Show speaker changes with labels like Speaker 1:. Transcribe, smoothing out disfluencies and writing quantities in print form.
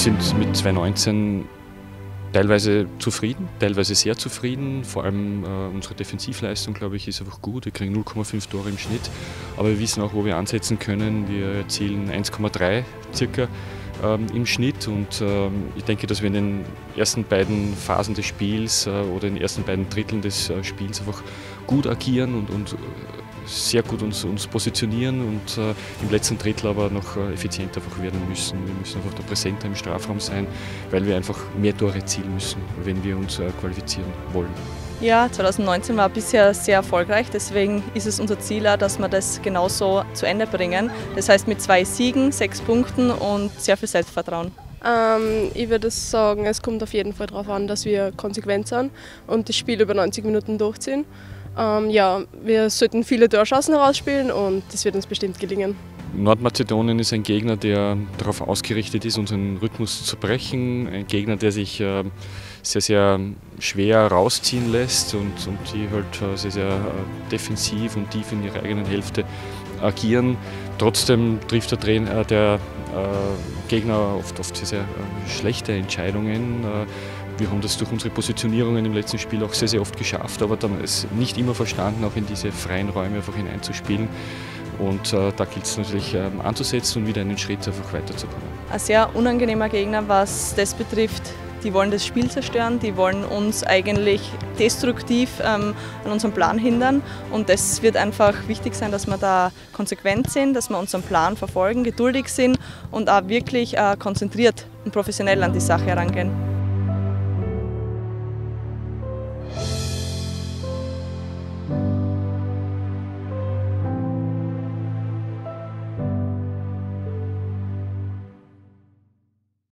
Speaker 1: sind mit 2:19 teilweise zufrieden, teilweise sehr zufrieden. Vor allem unsere Defensivleistung, glaube ich, ist einfach gut. Wir kriegen 0,5 Tore im Schnitt. Aber wir wissen auch, wo wir ansetzen können. Wir erzielen 1,3 circa im Schnitt. Und ich denke, dass wir in den ersten beiden Phasen des Spiels oder in den ersten beiden Dritteln des Spiels einfach gut agieren und sehr gut uns positionieren und im letzten Drittel aber noch effizienter einfach werden müssen. Wir müssen einfach da präsenter im Strafraum sein, weil wir einfach mehr Tore erzielen müssen, wenn wir uns qualifizieren wollen.
Speaker 2: Ja, 2019 war bisher sehr erfolgreich, deswegen ist es unser Ziel, dass wir das genauso zu Ende bringen. Das heißt mit 2 Siegen, 6 Punkten und sehr viel Selbstvertrauen.
Speaker 3: Ich würde sagen, es kommt auf jeden Fall darauf an, dass wir konsequent sind und das Spiel über 90 Minuten durchziehen. Wir sollten viele Torchancen herausspielen und das wird uns bestimmt gelingen.
Speaker 1: Nordmazedonien ist ein Gegner, der darauf ausgerichtet ist, unseren Rhythmus zu brechen. Ein Gegner, der sich sehr, sehr schwer rausziehen lässt und die halt sehr, sehr defensiv und tief in ihrer eigenen Hälfte agieren. Trotzdem trifft der Gegner oft sehr, sehr schlechte Entscheidungen. Wir haben das durch unsere Positionierungen im letzten Spiel auch sehr, sehr oft geschafft, aber dann ist nicht immer verstanden, auch in diese freien Räume einfach hineinzuspielen. Und da gilt es natürlich anzusetzen und wieder einen Schritt einfach weiterzukommen.
Speaker 2: Ein sehr unangenehmer Gegner, was das betrifft. Die wollen das Spiel zerstören, die wollen uns eigentlich destruktiv an unserem Plan hindern. Und das wird einfach wichtig sein, dass wir da konsequent sind, dass wir unseren Plan verfolgen, geduldig sind und auch wirklich konzentriert und professionell an die Sache herangehen.